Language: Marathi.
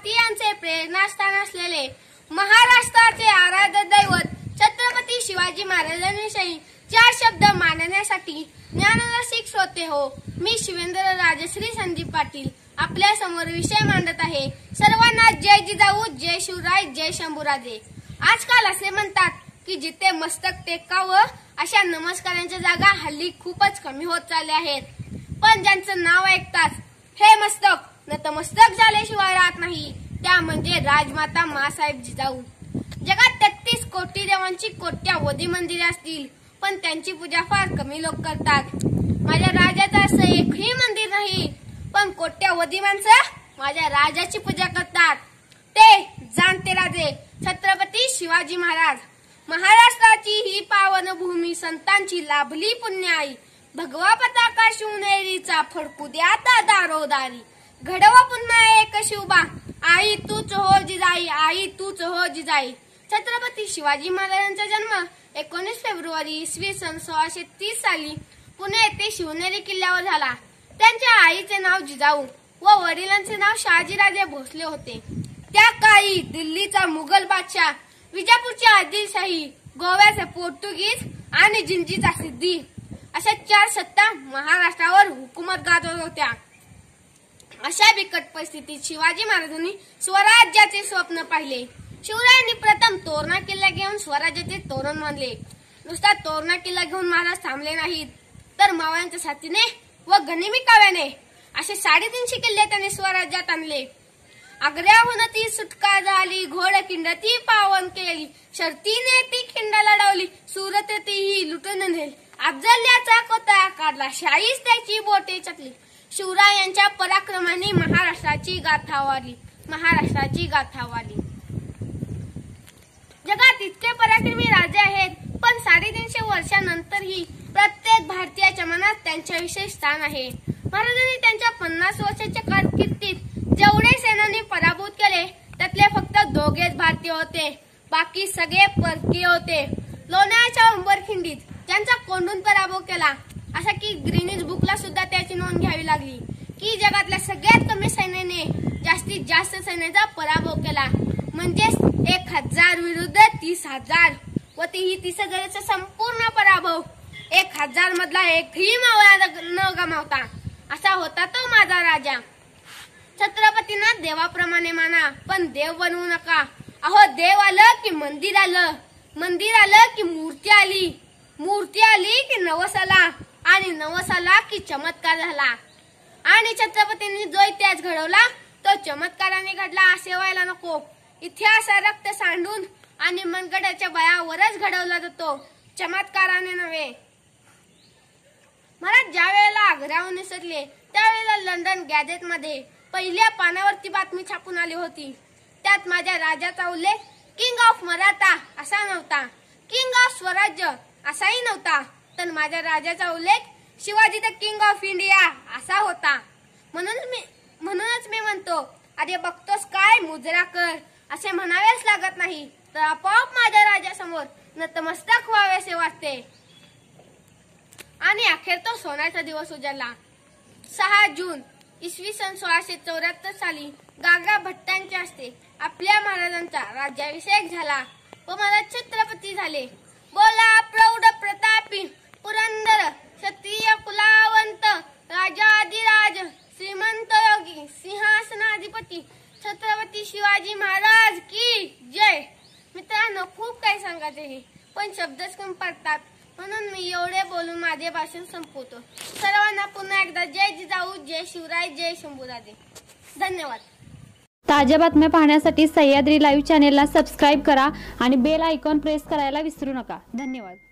भारतीयांचे प्रेरणास्थान असलेले महाराष्ट्राचे आराध्य दैवत छत्रपती शिवाजी महाराजांविषयी 4 शब्द मांडण्यासाठी ज्ञानरसिक श्रोते हो, मी शिवेंद्र राजश्री संदीप पाटील आपल्या समोर विषय मांडत आहे। सर्वांना जय जिजाऊ, जय शिवराय, जय शंभूराजे। आजकाल असे म्हणतात की जिथे मस्तक टेकावं अशा नमस्कारांच्या जागा हल्ली खूपच कमी होत चालल्या आहेत, पण ज्यांचं नाव ऐकताच हे मस्तक नतमस्तक झाल्याशिवाय राहत नाही त्या म्हणजे राजमाता माँसाहेब जिजाऊ। जगात 33 कोटी देवांची कोट्यावधी मंदिरे असतील, पण त्यांची पूजा फार कमी लोक करतात। माझ्या राजाचं असं एकही मंदिर नाही, पण कोट्यावधी माणसं माझ्या राजाची पूजा करतात। ते जाणते राजे छत्रपती शिवाजी महाराज। महाराष्ट्राची ही पावन भूमी संतांची लाभली पुण्याई, भगवा पताका शिवनेरीचा फडकू द्या दारोदारी। घडवा पुन्हा एक शिवबा, आई तूच हो जिजाई, आई तूच हो जिजाई। छत्रपती शिवाजी महाराजांचा जन्म 19 फेब्रुवारी इसवी सन 1630 साली पुणे येथे शिवनेरी किल्ल्यावर झाला। त्यांच्या आईचे नाव जिजाऊ व वडिलांचे नाव शहाजीराजे भोसले होते। त्या काळी दिल्लीचा मुघल बादशाह, विजापूरची आदिलशाही, गोव्याचे पोर्तुगीज आणि जिंजीचा सिद्धी अशा 4 सत्ता महाराष्ट्रावर हुकूमत गाजवत होत्या। अशा बिकट परिस्थितीत शिवाजी महाराजांनी स्वराज्याचे स्वप्न पाहिले। शिवरायांनी प्रथम तोरणा किल्ला घेऊन स्वराज्याचे तोरण बांधले। नुसता तोरणा किल्ला घेऊन महाराज थांबले नाहीत, तर मावळ्यांच्या साथीने व गनिमी काव्याने असे 350 किल्ले त्यांनी स्वराज्यात आणले। आग्र्याहून ती सुटका झाली, घोड किंडती पावन केली, शर्तीने ती खिंड लढवली, सुरत तीही लुटून नेली, अफजल्याचा कोता काढला, शाहीच त्याची बोटे चटली। शिवरायांच्या पराक्रमाने महाराष्ट्राची गाथा वाढली, महाराष्ट्राची गाथा वाढली। जगात इतके पराक्रमी राजे आहेत, पण 350 वर्षांनंतरही प्रत्येक भारतीयाच्या मनात त्यांच्याविषयी स्थान आहे। महाराजांनी त्यांच्या 50 वर्षाच्या कारकिर्दीत जेवढे सेनानी पराभूत केले त्यातले फक्त 2 भारतीय होते, बाकी सगळे परकीय होते। लोण्याच्या उंबरखिंडीत त्यांचा कोंडून पराभव केला, असा की ग्रीनिज बुकला सुद्धा त्याची नोंद घ्यावी लागली की जगातल्या सगळ्यात कमी सैन्याने जास्तीत जास्त सैन्याचा पराभव केला, म्हणजेच 1000 विरुद्ध 30,000 व तेही 30,000चा संपूर्ण पराभव। 1000 मधला एकही मावळा न गमावता असा होता तो माझा राजा। छत्रपतींना देवाप्रमाणे माना, पण देव बनवू नका। अहो देव आलं की मंदिर आलं, मंदिर आलं की मूर्ती आली, मूर्ती आली की नवस आला, आणि नवस आला की चमत्कार झाला। आणि छत्रपतींनी जो इतिहास घडवला तो चमत्काराने घडला असे व्हायला नको। इतिहास रक्त सांडून आणि मनगटाच्या बळावरच घडवला जातो, चमत्काराने नव्हे। महाराज ज्या वेळेला आग्र्याहून निसटले त्यावेळेला लंडन गॅझेट मध्ये पहिल्या पानावरती बातमी छापून आली होती। त्यात माझ्या राजाचा उल्लेख किंग ऑफ मराठा असा नव्हता, किंग ऑफ स्वराज्य असाही नव्हता, तर माझ्या राजाचा उल्लेख Shivaji the king of India असा होता। म्हणूनच मी म्हणतो, अरे बघतोस काय मुजरा कर असे म्हणावेच लागत नाही, तर आपोआप माझ्या राजासमोर नतमस्तक व्हावेसे वाटते। आणि अखेर तो सोन्याचा दिवस उजाडला। 6 जून इसवी सन 1674 साली गागा भट्टांच्या हस्ते आपल्या महाराजांचा राज्याभिषेक झाला व महाराज छत्रपती झाले। बोला प्रौढ प्रतापी पुरंदर क्षत्रिय कुलावंत राजाधिराज श्रीमंत योगी सिंहासनाधिपती छत्रपती शिवाजी महाराज की जय। मित्रांनो, खूप काही सांगायचे आहे, पण शब्दच कमी पडतात, म्हणून मी एवढे बोलून माझे भाषण संपवतो। सर्वांना पुन्हा एकदा जय जिजाऊ, जय शिवराय, जय शंभूराजे। धन्यवाद। ताज्या बातम्या पाहण्यासाठी सह्याद्री लाईव्ह चॅनेलला सबस्क्राईब करा आणि बेल आयकॉन प्रेस करायला विसरू नका। धन्यवाद।